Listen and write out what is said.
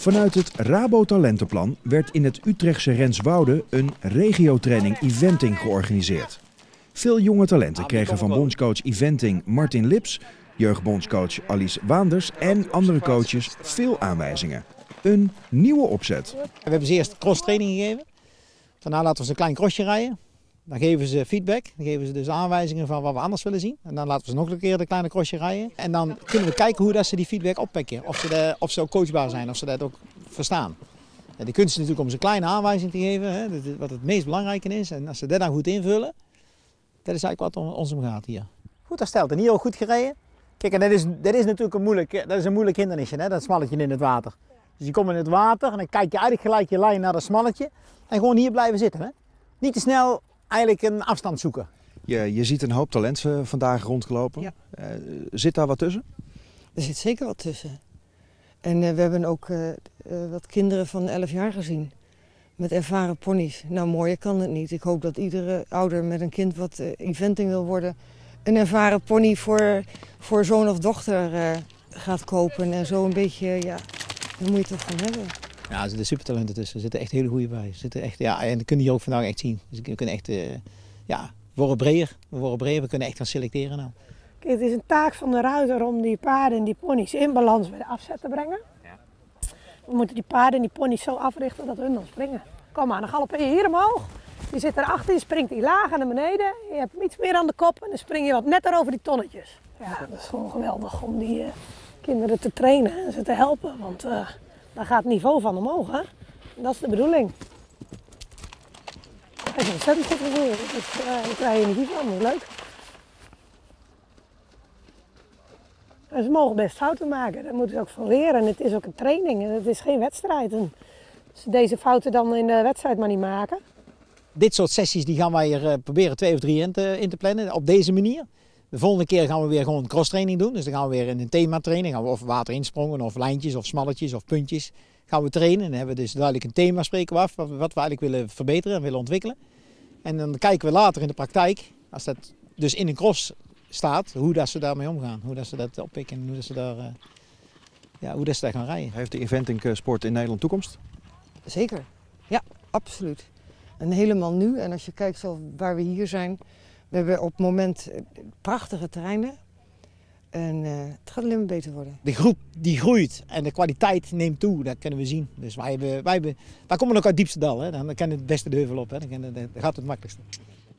Vanuit het Rabo Talentenplan werd in het Utrechtse Renswoude een regiotraining eventing georganiseerd. Veel jonge talenten kregen van bondscoach eventing Martin Lips, jeugdbondscoach Alice Waanders en andere coaches veel aanwijzingen. Een nieuwe opzet. We hebben ze eerst crosstraining gegeven. Daarna laten we ze een klein crossje rijden. Dan geven ze feedback. Dan geven ze dus aanwijzingen van wat we anders willen zien. En dan laten we ze nog een keer een kleine crossje rijden. En dan kunnen we kijken hoe dat ze die feedback oppikken. Of ze ook coachbaar zijn, of ze dat ook verstaan. Ja, de kunst is natuurlijk om ze een kleine aanwijzing te geven, hè, wat het meest belangrijke is. En als ze dat dan goed invullen, dat is eigenlijk wat ons om gaat hier. Goed hersteld en hier ook goed gereden. Kijk, en dat is natuurlijk een moeilijk hindernisje, hè, dat smalletje in het water. Dus je komt in het water en dan kijk je eigenlijk gelijk je lijn naar dat smalletje. En gewoon hier blijven zitten. Hè. Niet te snel eigenlijk een afstand zoeken. Je ziet een hoop talent vandaag rondgelopen. Ja. Zit daar wat tussen? Er zit zeker wat tussen. En we hebben ook wat kinderen van 11 jaar gezien. Met ervaren ponies. Nou, mooier kan het niet. Ik hoop dat iedere ouder met een kind wat eventing wil worden, een ervaren pony voor zoon of dochter gaat kopen. En zo een beetje, ja, daar moet je het toch van hebben. Ja, er zitten supertalenten tussen. Er zitten echt hele goede bij. En dat kun je hier ook vandaag echt zien. Dus we kunnen echt, we worden breder. We kunnen echt gaan selecteren nou. Kijk, het is een taak van de ruiter om die paarden en die ponies in balans bij de afzet te brengen. Ja. We moeten die paarden en die ponies zo africhten dat hun dan springen. Kom maar, dan galoppeer je hier omhoog. Je zit erachter, je springt die laag naar beneden. Je hebt hem iets meer aan de kop en dan spring je wat netter over die tonnetjes. Ja, dat is gewoon geweldig om die kinderen te trainen en ze te helpen. Want daar gaat het niveau van omhoog, hè. En dat is de bedoeling. Het is ontzettend goed gevoel. Daar krijg je energie van, dat is leuk. En ze mogen best fouten maken, daar moeten ze ook van leren. En het is ook een training en het is geen wedstrijd. En als ze deze fouten dan in de wedstrijd maar niet maken. Dit soort sessies die gaan wij er proberen 2 of 3 in te plannen, op deze manier. De volgende keer gaan we weer gewoon crosstraining doen. Dus dan gaan we weer in een thematraining, gaan we of waterinspronggen of lijntjes of smalletjes of puntjes. Gaan we trainen en dan hebben we dus duidelijk een thema, spreken we af, wat we eigenlijk willen verbeteren en willen ontwikkelen. En dan kijken we later in de praktijk, als dat dus in een cross staat, hoe dat ze daarmee omgaan. Hoe dat ze dat oppikken en hoe dat ze daar gaan rijden. Heeft de eventingsport in Nederland toekomst? Zeker, ja, absoluut. En helemaal nu, en als je kijkt zo waar we hier zijn, we hebben op het moment prachtige terreinen. En het gaat alleen maar beter worden. De groep die groeit en de kwaliteit neemt toe, dat kunnen we zien. Dus wij komen ook uit het diepste dal, hè. Dan kan het beste de heuvel op, hè. Dan gaat het makkelijkste.